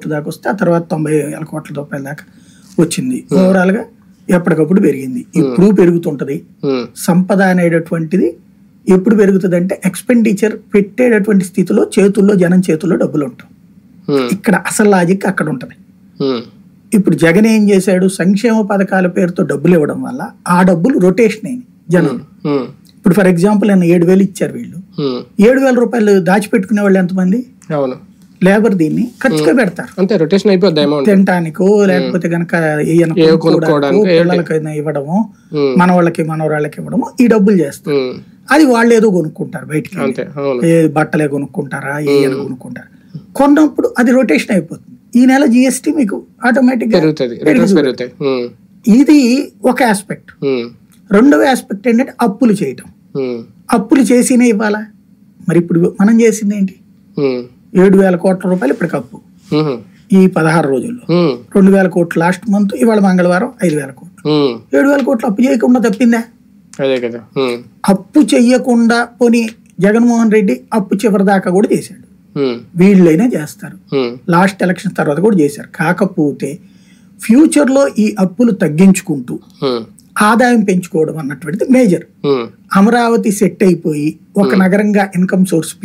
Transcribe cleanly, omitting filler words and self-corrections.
కోట్ల దాకా వస్తే ఆ తర్వాత 90,000 కోట్ల రూపాయల దాకా వచ్చింది. ఓవరాల్ గా ఎప్పటికప్పుడు పెరిగింది, ఇప్పుడు పెరుగుతుంటది. సంపద అనేటటువంటిది ఎప్పుడు పెరుగుతుంది అంటే ఎక్స్పెండిచర్ పెట్టేటటువంటి స్థితిలో జనం చేతుల్లో డబ్బులు ఉంటాం. ఇక్కడ అసలు లాజిక్ అక్కడ ఉంటది. ఇప్పుడు జగన్ ఏం చేశాడు, సంక్షేమ పథకాల పేరుతో డబ్బులు ఇవ్వడం వల్ల ఆ డబ్బులు రొటేషన్ అయినాయి జనం. ఇప్పుడు ఫర్ ఎగ్జాంపుల్ నేను 7,000 ఇచ్చారు, వీళ్ళు 7,000 రూపాయలు దాచిపెట్టుకునే వాళ్ళు ఎంతమంది? లేబర్ దీన్ని ఖర్చుగా పెడతారు, తినటానికో లేకపోతే కనుక పిల్లలకైనా ఇవ్వడము, మనవాళ్ళకి మనవరాళ్ళకి ఇవ్వడము, ఈ డబ్బులు చేస్తారు. అది వాళ్ళు ఏదో కొనుక్కుంటారు, బయటికి బట్టలే కొనుక్కుంటారా, ఏదో కొనుక్కుంటారు. కొన్నప్పుడు అది రొటేషన్ అయిపోతుంది. ఈ నెల జిఎస్టీ మీకు ఆటోమేటిక్ గా పెరుగుతాయి. ఇది ఒక ఆస్పెక్ట్. రెండవ ఆస్పెక్ట్ ఏంటంటే అప్పులు చేయటం. అప్పులు చేసినే ఇవ్వాలా? మరి ఇప్పుడు మనం చేసింది ఏంటి? 7,000 కోట్ల రూపాయలు ఇప్పటికి అప్పు ఈ 16 రోజుల్లో. 2,000 కోట్లు లాస్ట్ మంత్, ఇవాళ మంగళవారం 5,000 కోట్లు. 7,000 కోట్లు అప్పు చేయకుండా తప్పిందా? అప్పు చెయ్యకుండా పోనీ జగన్మోహన్ రెడ్డి అప్పు చివరి దాకా కూడా చేశాడు, వీళ్ళైనా చేస్తారు. లాస్ట్ ఎలక్షన్ తర్వాత కూడా చేశారు. కాకపోతే ఫ్యూచర్ లో ఈ అప్పులు తగ్గించుకుంటూ ఆదాయం పెంచుకోవడం అన్నటువంటిది మేజర్. అమరావతి సెట్ అయిపోయి ఒక నగరంగా ఇన్కమ్ సోర్స్